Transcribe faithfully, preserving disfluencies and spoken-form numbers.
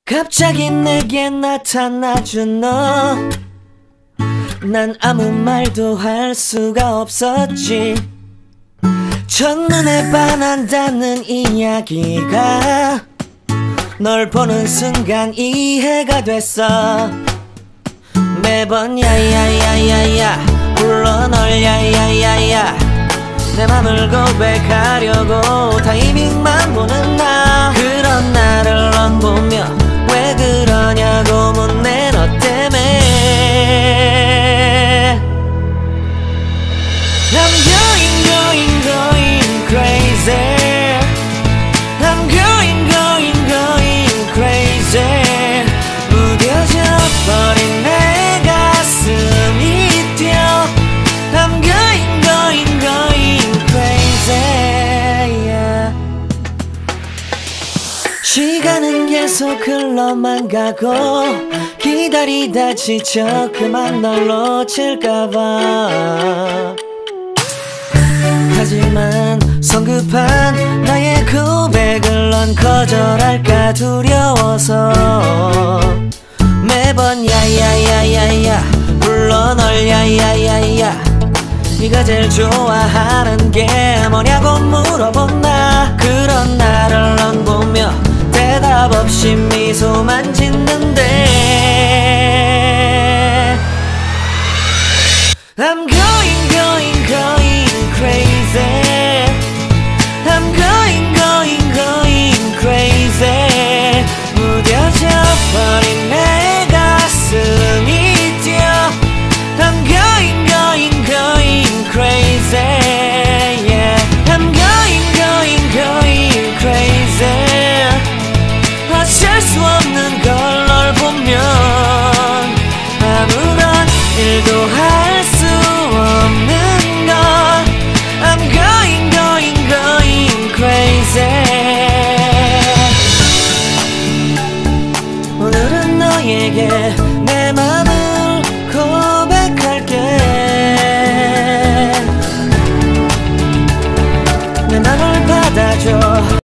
갑자기 내게 나타나준 너, 난 아무 말도 할 수가 없었지. 첫눈에 반한다는 이야기가 널 보는 순간 이해가 됐어. 매번 야야야야야 불러 널 야야야야, 내 맘을 고백하려고 타이밍만 보는 나. 그런 나를 넌 보며 왜 그러냐고 묻네. 너 때문에 I'm going going going crazy. I'm going going going crazy. 무뎌져 버린 내 가슴이 뛰어. I'm going going going crazy, yeah. 시간은 계속 흘러만 가고 기다리다 지쳐 그만 널 놓칠까봐. 하지만 성급한 나의 고백을 넌 거절할까 두려워서 매번 야야야야야 불러 널 야야야야. 네가 제일 좋아하는 게 뭐냐고 물어본 나. 그런 나를 넌 보며 대답 없이 미소만 짓는